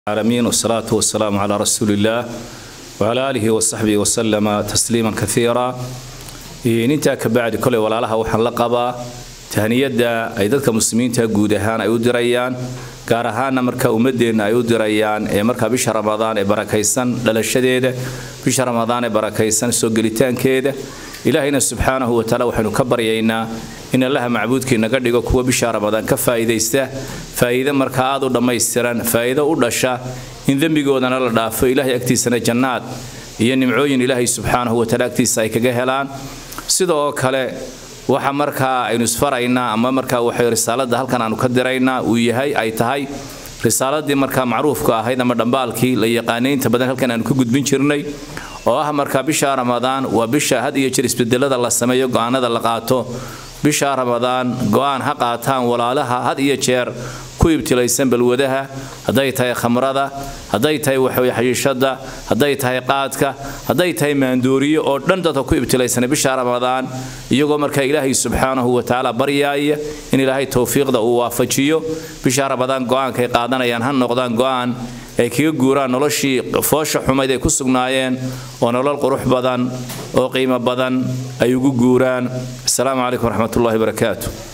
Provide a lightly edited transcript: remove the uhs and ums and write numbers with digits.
العالمين والصلاة والسلام على رسول الله وعلى آله وصحبه وسلم تسليما كثيرا. إنتا كبعد كل ولا لها وحن لقبا تهنيدا أي ذلك مسلمين تجودهان أيود ريان كارهان مركا ومدين أيود ريان مركا بشهر رمضان بركيسن للشديد بشهر رمضان بركيسن سوقلتان كده إلهنا سبحانه وتعالى وحن كبر يينا إن الله معبود كي نقدر كوا بشهر رمضان كفائدة يسته فائدة مركا عادو دم يسترن فائدة ودشة إن ذنب جودنا الله فإله يكتي سنة جنات ينمعين إلهي سبحانه وتعالى يكتي سايك جهلان sidoo kale waxa markaa aynu isfarayna ama markaa waxa risaalada halkan aanu ka dirayna uu yahay ay tahay risaaladii markaa macruufka ahayd ama dhambaalkii la yaqaaneynta badan halkan aanu ka gudbin jirnay oo ah markaa bisha Ramadaan waa bisha had iyo jeer isbedelada la sameeyo go'aanada la qaato bisha Ramadaan go'aan ha qaataan walaalaha had iyo jeer ku ibtilaysan balwadaha haday tahay khamrada haday tahay waxa xayishada haday tahay qaadka haday tahay maandooriyo oo dhan dadka ku ibtilaysan bisha Ramadaan iyagoo markaa Ilaahay subhanahu wa ta'ala baryaaya in Ilaahay tawfiiqda uu waafajiyo bisha Ramadaan go'aankay qaadanayaan han noqdaan go'aan ay kaga guuraan noloshii foosha xumayd ay ku sugnaayeen oo nolol qurux badan oo qiimo badan ay ugu guuraan. Assalaamu alaykum wa rahmatullahi wa barakaatuh.